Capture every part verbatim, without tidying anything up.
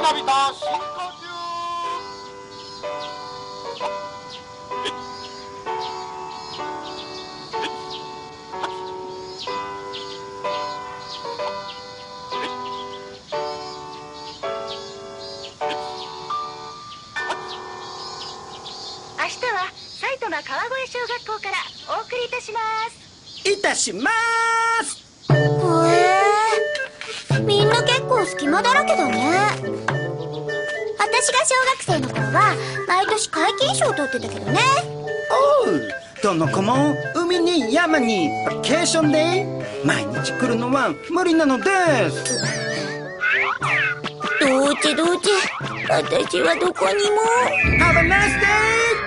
なびた進化中。 明日は埼玉川越小学校からお送りいたします。 いたします。 へえ、みんな結構隙間だらけだね。私が小学生の頃は毎年皆勤賞を取ってたけどね。 おう、どの子も海に山にバケーションで毎日来るのは無理なのです。 どうちどうち、私はどこにも。 Have a nice day!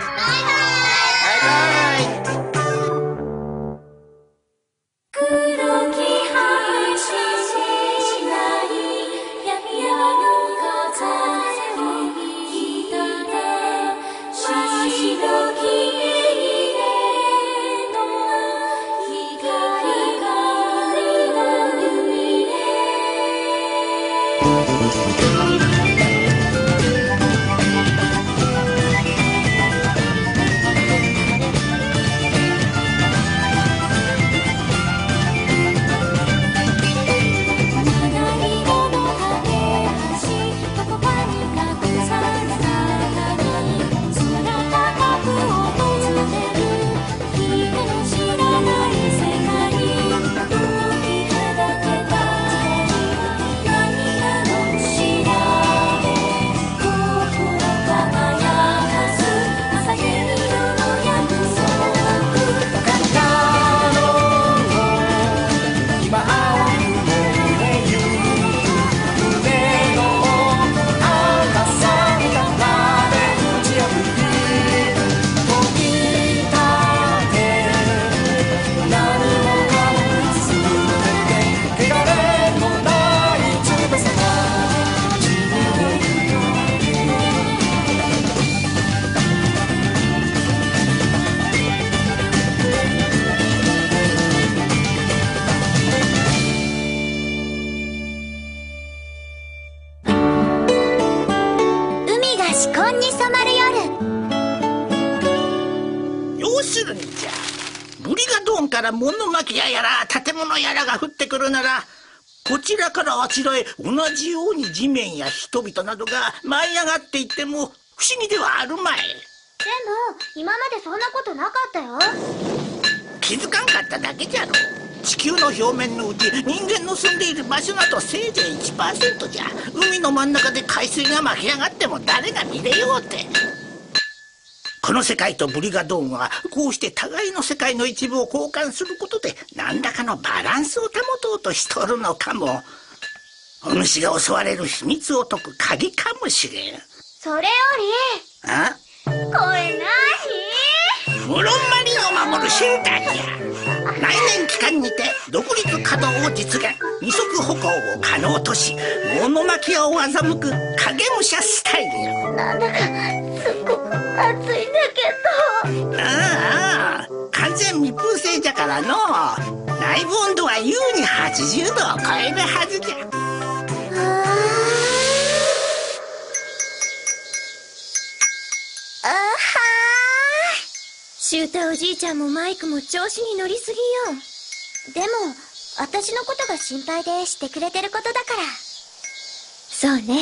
バイバイ。 物巻きややら建物やらが降ってくるなら、こちらからあちらへ同じように地面や人々などが舞い上がっていっても不思議ではあるまい。でも今までそんなことなかったよ。 気づかんかっただけじゃろ。地球の表面のうち人間の住んでいる場所などせいぜい いちパーセント じゃ。海の真ん中で海水が巻き上がっても誰が見れようって。この世界とブリガドーンはこうして互いの世界の一部を交換することで何らかのバランスを保とうとしとるのかも。お主が襲われる秘密を解く鍵かもしれん。 それより、 あ、 これ何？ フロンマリンを守るシェルターじゃ。来年期間にて独立稼働を実現、二足歩行を可能とし、物巻屋を欺く影武者スタイルよ。 なんだかすっごく暑いんだけど。ああ、完全密封性じゃからの。内部温度は優にはちじゅうどを超えるはずじゃ。 あはシュータおじいちゃんもマイクも調子に乗りすぎよ。でも私のことが心配でしてくれてることだから。そうね。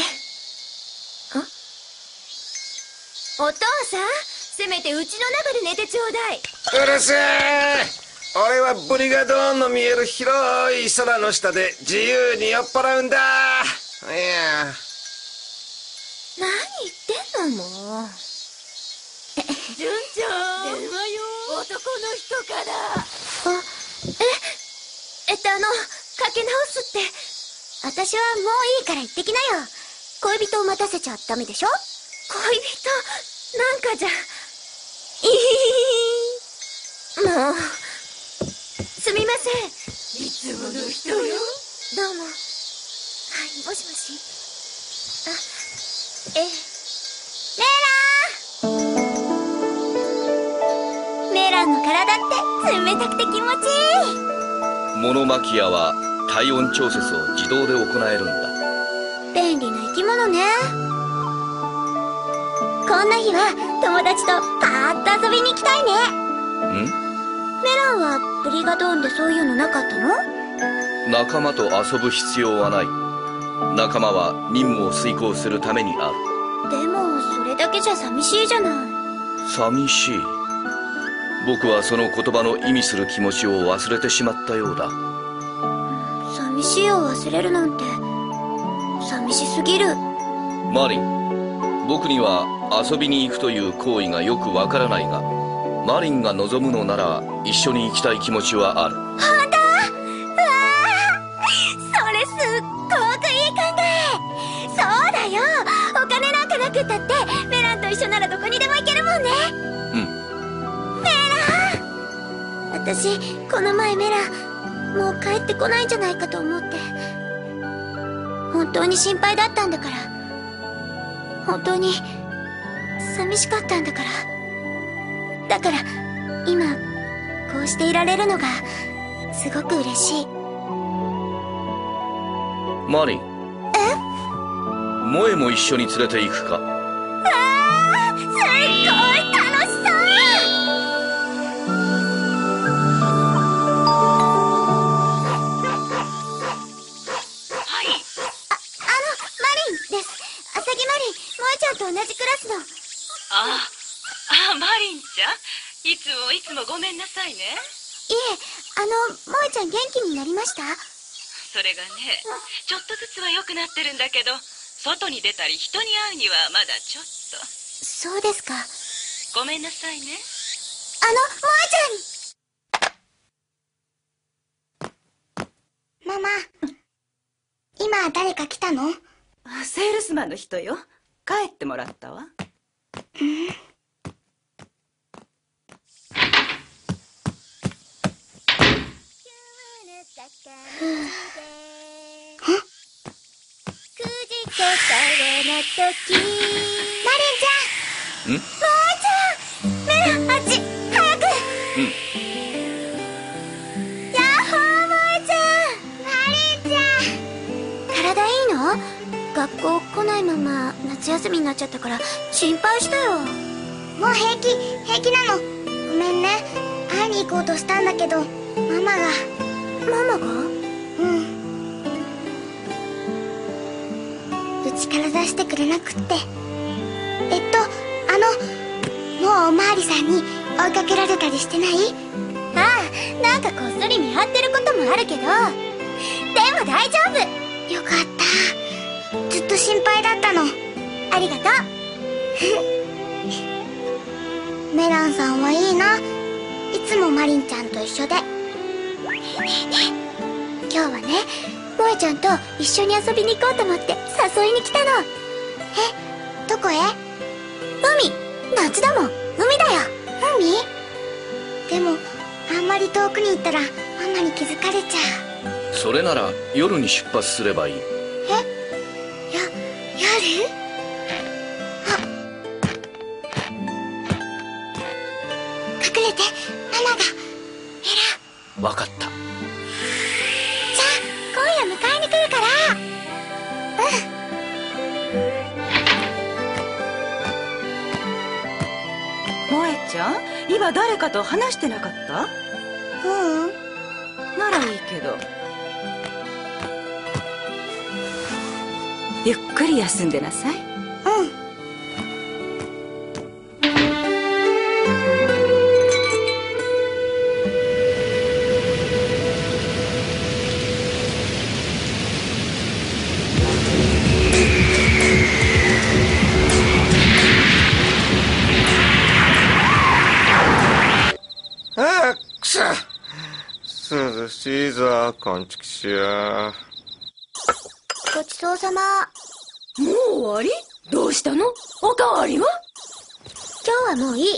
お父さん、せめてうちの中で寝てちょうだい。 うるせえ。俺はブリガドーンの見える広い空の下で自由に酔っ払うんだ。いや、 何言ってんのもう。 純ちゃん、電話よ。男の人から。 あ、え、えっとあの、かけ直すって。私はもういいから行ってきなよ。恋人を待たせちゃダメでしょ。恋人なんかじゃ、いいもうすみません。 いつもの人よ。 どうも。はい、もしもし。あ、えメラーメラーの体って冷たくて気持ちいい。 モノマキアは体温調節を自動で行えるんだ。 便利な生き物ね。こんな日は友達とパーッと遊びに行きたいね。 ん？ メランはブリガドーンでそういうのなかったの？ 仲間と遊ぶ必要はない。仲間は任務を遂行するためにある。 でもそれだけじゃ寂しいじゃない。 寂しい。僕はその言葉の意味する気持ちを忘れてしまったようだ。 寂しいを忘れるなんて寂しすぎる。 マリン、僕には遊びに行くという行為がよくわからないが、マリンが望むのなら一緒に行きたい気持ちはある。 本当？うわー、それすっごくいい考え。そうだよ、お金なんかなくったってメランと一緒ならどこにでも行けるもんね。 うん。 メラン、私この前メランもう帰ってこないんじゃないかと思って、本当に心配だったんだから。本当に寂しかったんだから。だから今こうしていられるのがすごく嬉しい。 マリン。 え？ 萌えも一緒に連れて行くか？ わあ、すっごい楽しそう。 はい。 あ、あのマリンです。アサギマリン、萌えちゃんと同じクラスの。 ああ、マリンちゃん、いつもいつもごめんなさいね。 いえ、あの萌えちゃん元気になりました？ それがね、ちょっとずつは良くなってるんだけど、外に出たり人に会うにはまだちょっと。 そうですか。 ごめんなさいね。 あの萌えちゃん。ママ、今誰か来たの？ セールスマンの人よ。帰ってもらったわ。 うん。マリンちゃん。 ん？ 萌えちゃん。メラン、あっち早く。 うん。 やっほー、萌えちゃん。マリンちゃん。体いいの？学校来ないまま夏休みになっちゃったから心配したよ。もう平気、平気なの。ごめんね、会いに行こうとしたんだけどママが。ママが？うん。うちから出してくれなくって。えっとあのもうおまわりさんに追いかけられたりしてない？ああ、なんかこっそり見張ってることもあるけど、でも大丈夫。よかった、ずっと心配だったの。ありがとう。メランさんはいいな、いつもマリンちゃんと一緒で。今日はね、萌えちゃんと一緒に遊びに行こうと思って誘いに来たの。え、どこへ？海。夏だもん、海だよ。海？でもあんまり遠くに行ったらママに気づかれちゃう。 それなら夜に出発すればいい。 え？や、夜？あ、隠れて、ママが。メラン。 わかった。 じゃあ今夜迎えに来るから。うん。 萌えちゃん、今誰かと話してなかった？ ううん。 ならいいけど。ゆっくり休んでなさい。 うん。 ああ、くそ。涼しいぞ、こんちきしや。 ごちそうさま。 もう終わり？どうしたの？おかわりは？ 今日はもういい。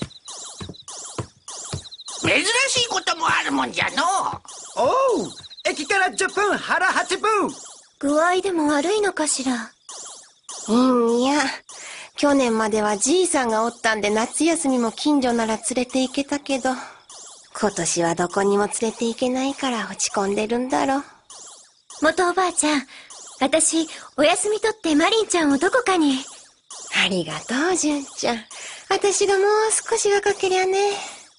珍しいこともあるもんじゃのおう、駅からじゅっぷん、腹はちぶん。 具合でも悪いのかしら。 うん、いや、去年まではじいさんがおったんで夏休みも近所なら連れて行けたけど、今年はどこにも連れて行けないから落ち込んでるんだろ。 元おばあちゃん、 私、お休み取ってマリンちゃんをどこかに。 ありがとう、純ちゃん。私がもう少し若けりゃね。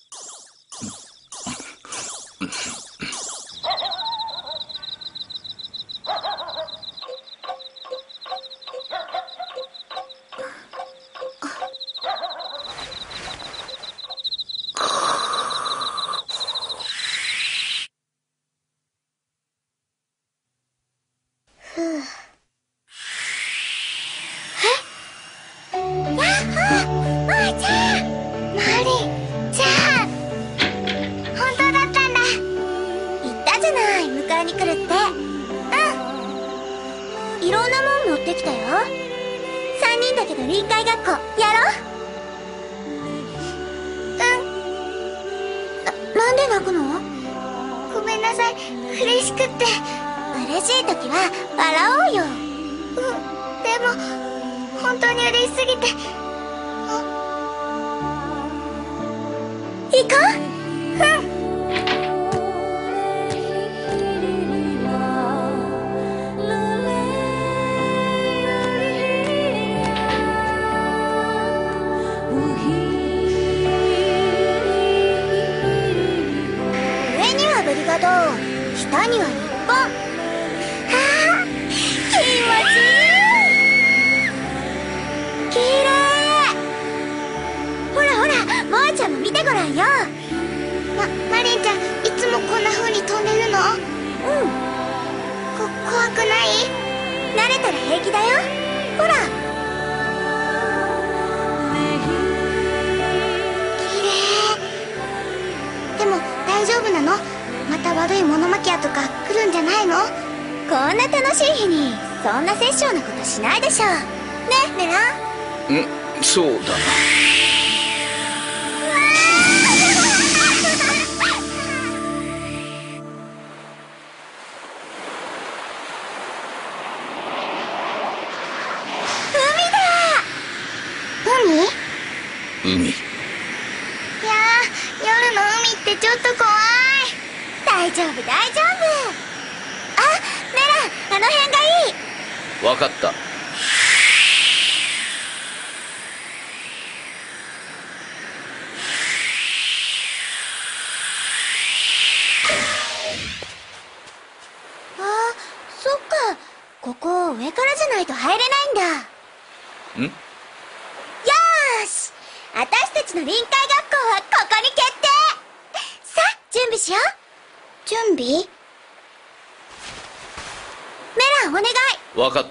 わかった。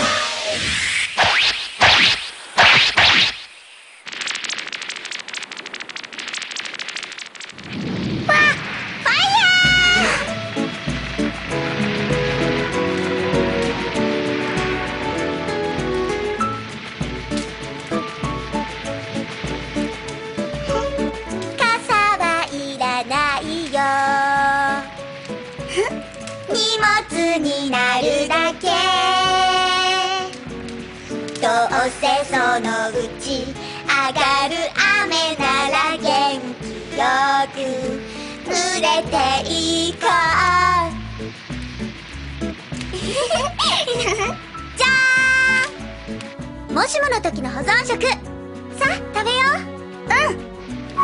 そのうち上がる雨なら元気よく濡れていこうじゃーん、もしもの時の保存食、さあ食べよう。うん。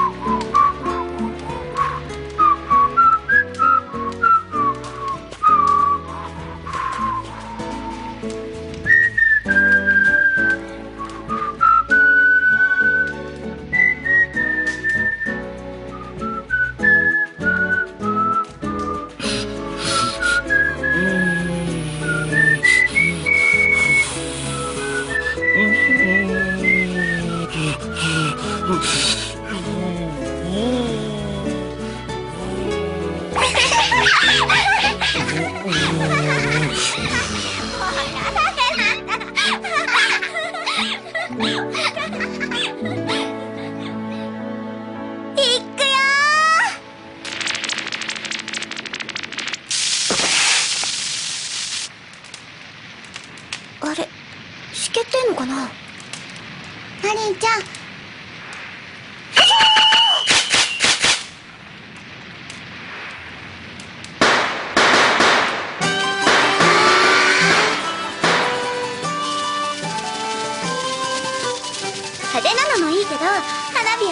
あれ、しけてんのかな。マリンちゃん。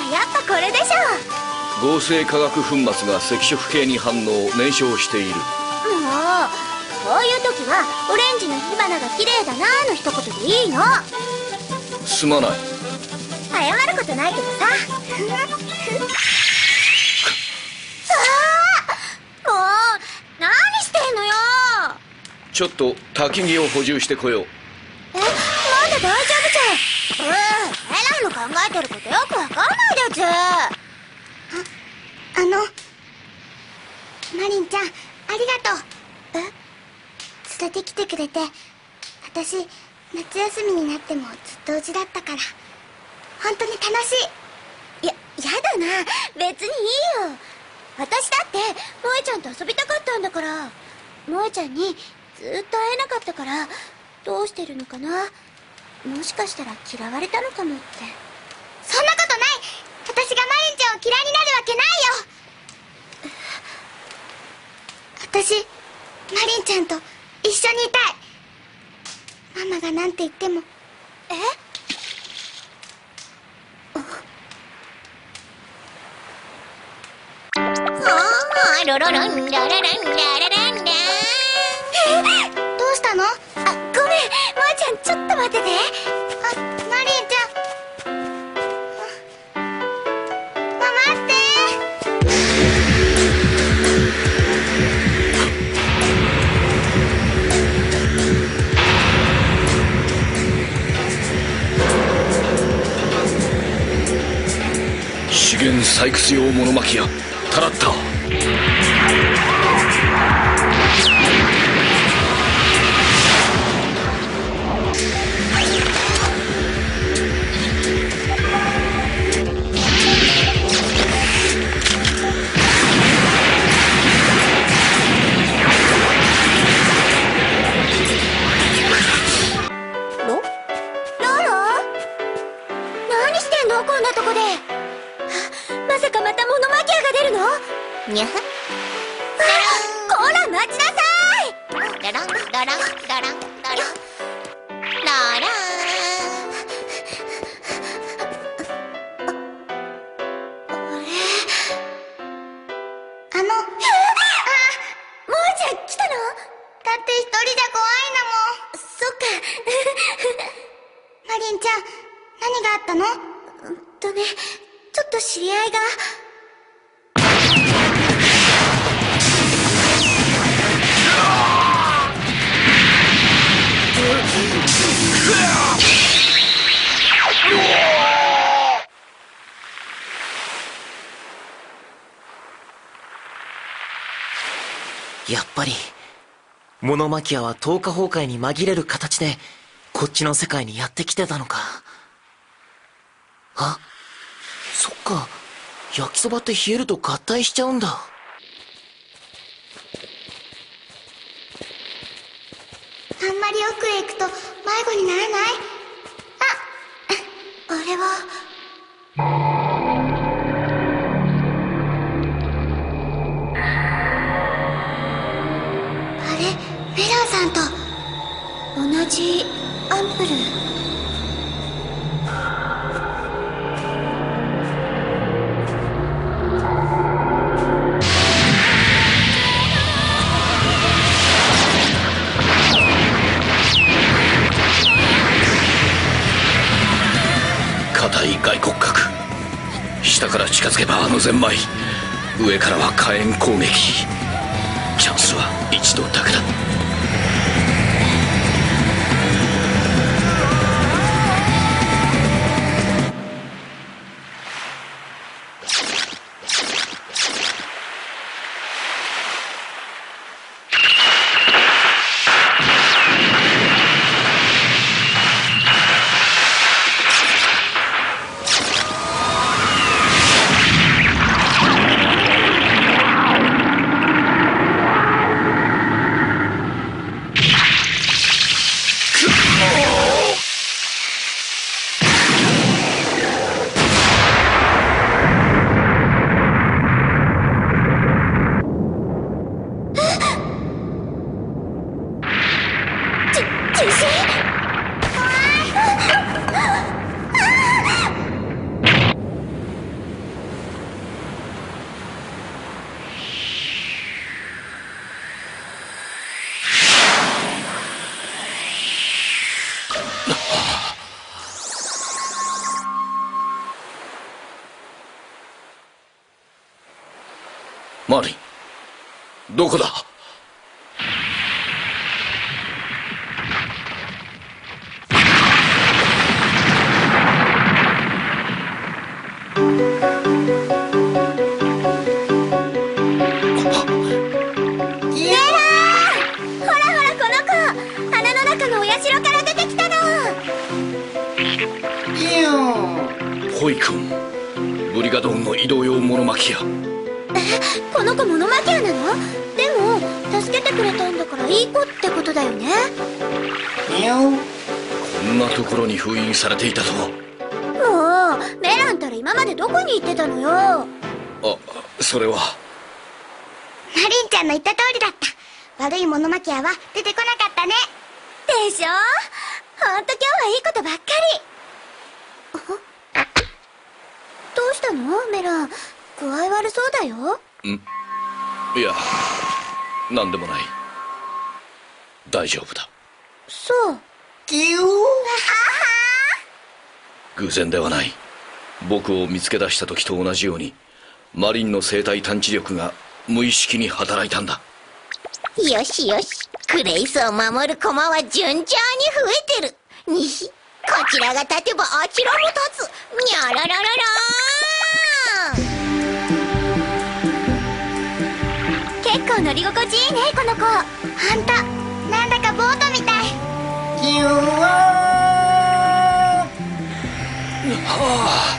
やっぱこれでしょ。 合成化学粉末が赤色系に反応燃焼している。 もうこういう時はオレンジの火花が綺麗だなーの一言でいいの。 すまない。 謝ることないけどさ。ああ、もう何してんのよ。 ちょっと焚き木を補充してこよう。 え、まだ大丈夫じゃん。うん、エランの考えてることよくわかんないでちゅ。あ、あのマリンちゃん、ありがとう。え、連れてきてくれて。私夏休みになってもずっとうちだったから本当に楽しい。や、やだな、別にいいよ。私だって萌ちゃんと遊びたかったんだから。萌ちゃんにずっと会えなかったからどうしてるのかな。もしかしたら嫌われたのかもって。そんなことない。私がマリンちゃんを嫌いになるわけないよ。私マリンちゃんと一緒にいたい。ママがなんて言っても。え？ああ、ロロロンララランララランラ。え、どうしたの？あ、ごめん、まーちゃん、ちょっと待ってて。あ、マリンちゃん。ま、待って資源採掘用モノマキやタラッター。 ロ？ロロ？何してんのこんなとこで。まさかまたモノマキアが出るの？にゃは。こら待ちなさい。ラランラランラランラランララン。あれ、あの、あ、もーちゃん来たの？だって一人じゃ怖いんだもん。そっか。マリンちゃん、何があったの？うんとね、ちょっと知り合いが。 やっぱりモノマキアはとおか崩壊に紛れる形でこっちの世界にやってきてたのか。あ、そっか、焼きそばって冷えると合体しちゃうんだ。 あんまり奥へ行くと迷子にならない？あ、あれは。あれ、メランさんと同じアンプル。 硬い外骨格。下から近づけばあのゼンマイ、上からは火炎攻撃。チャンスは一度だけだ。 マリン、どこだ？ホイ君、ブリガドーンの移動用モノマキア。 え、この子モノマキアなの？でも助けてくれたんだからいい子ってことだよね。 こんなところに封印されていたとは。 もうメランたら今までどこに行ってたのよ。 あ、それはマリンちゃんの言った通りだった。悪いモノマキアは出てこなかったね。 でしょ？ほんと今日はいいことばっかり。どうしたのメラン、具合悪そうだよ。 ん？いや、なんでもない。大丈夫だ。 そう。 キュー。 偶然ではない。僕を見つけ出した時と同じようにマリンの生体探知力が無意識に働いたんだ。 よしよし、クレイスを守る駒は順調に増えてる。にひ、こちらが立てばあちらも立つ。にゃららららー。結構乗り心地いいね、この子。 ほんと、なんだかボートみたい。 キュー。 はあ。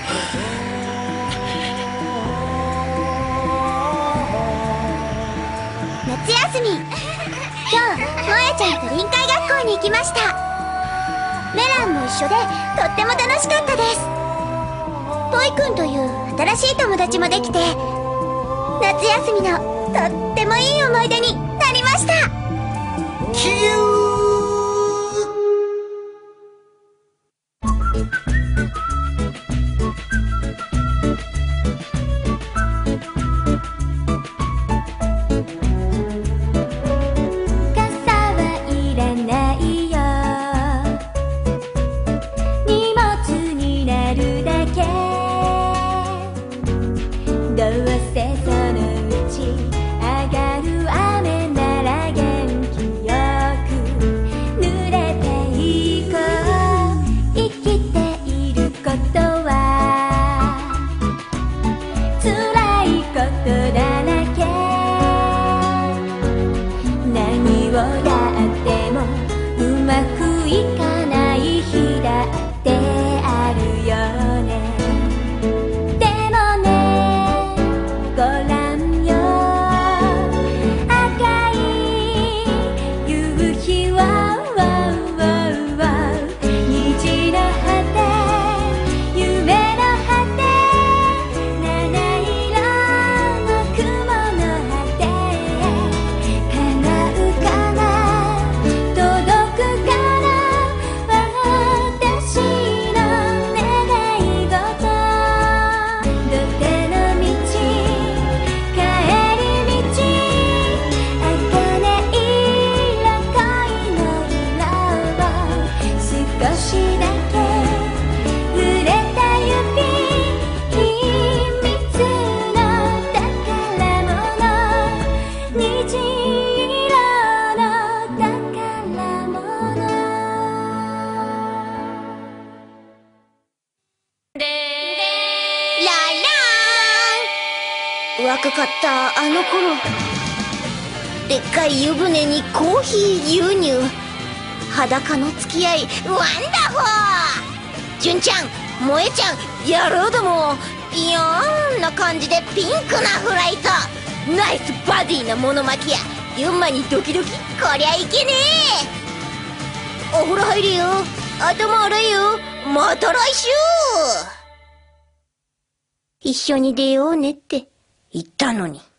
夏休み、今日萌えちゃんと臨海学校に行きました。メランも一緒でとっても楽しかったです。トイくんという新しい友達もできて、夏休みのとってもいい思い出になりました。 キュー。 若かったあの頃、でっかい湯船にコーヒー牛乳、裸の付き合いワンダホー。純ちゃん、萌えちゃん、野郎ども、いやーんな感じでピンクなフライト、ナイスバディなモノマキア、ユンマにドキドキ、こりゃいけねえ。お風呂入るよ、頭洗えよ、また来週。一緒に出ようねって言ったのに。